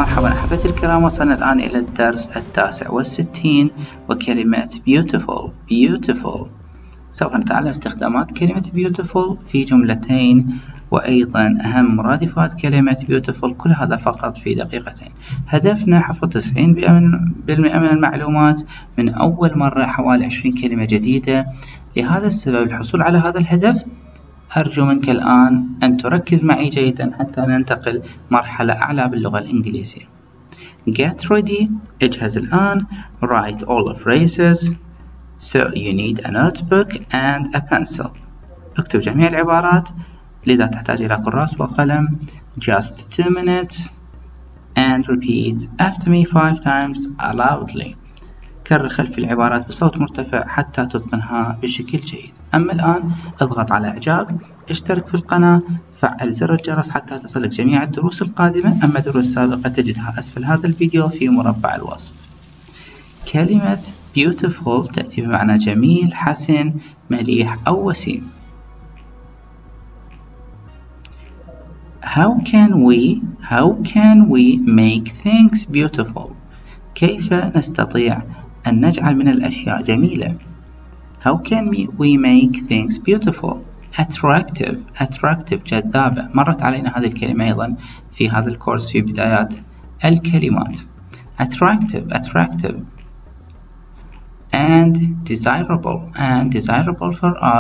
مرحبا أحبتي الكرام، وصلنا الآن إلى الدرس 69 وكلمة beautiful. سوف نتعلم استخدامات كلمة beautiful في جملتين، وأيضا أهم مرادفات كلمة beautiful، كل هذا فقط في دقيقتين. هدفنا حفظ 90% من المعلومات من أول مرة، حوالي 20 كلمة جديدة. لهذا السبب الحصول على هذا الهدف أرجو منك الآن أن تركز معي جيدا حتى ننتقل مرحلة أعلى باللغة الإنجليزية. Get ready. اجهز الآن. Write all the phrases. So you need a notebook and a pencil. اكتب جميع العبارات، لذا تحتاج إلى كراس وقلم. Just 2 minutes and repeat after me 5 times loudly. كرر خلف العبارات بصوت مرتفع حتى تتقنها بشكل جيد. أما الآن اضغط على إعجاب، اشترك في القناة، فعل زر الجرس حتى تصلك جميع الدروس القادمة. أما الدروس السابقة تجدها أسفل هذا الفيديو في مربع الوصف. كلمة beautiful تأتي بمعنى جميل، حسن، مليح أو وسيم. How can we make things beautiful؟ كيف نستطيع أن نجعل من الأشياء جميلة؟ How can we make things beautiful؟ attractive جذابة. مرت علينا هذه الكلمة أيضا في هذا الكورس في بدايات الكلمات. attractive and desirable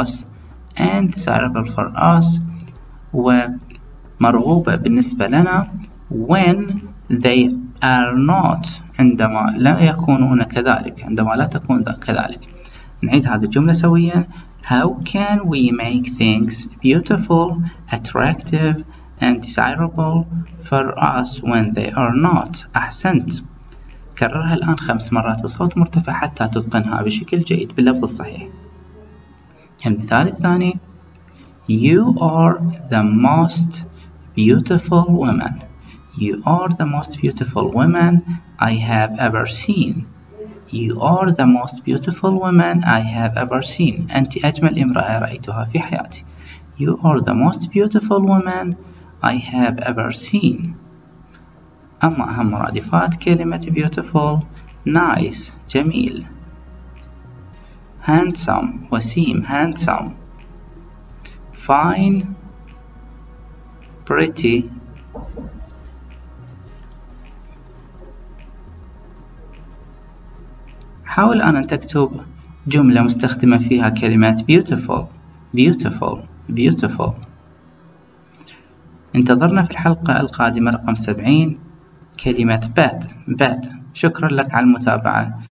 for us ومرغوبة بالنسبة لنا. when they are not، عندما لا يكونون كذلك، عندما لا تكون كذلك. نعيد هذه الجملة سويا. How can we make things beautiful, attractive and desirable for us when they are not؟ أحسنت. كررها الآن 5 مرات بصوت مرتفع حتى تتقنها بشكل جيد باللفظ الصحيح. المثال الثاني. You are the most beautiful woman. You are the most beautiful woman I have ever seen. You are the most beautiful woman I have ever seen. أنت أجمل امرأة رأيتها في حياتي. You are the most beautiful woman I have ever seen. أما أهم مرادفات كلمة beautiful: nice جميل، handsome وسيم handsome، fine pretty، حاول الآن أن تكتب جملة مستخدمة فيها كلمات beautiful. انتظرنا في الحلقة القادمة رقم 70 كلمة bad. شكرا لك على المتابعة.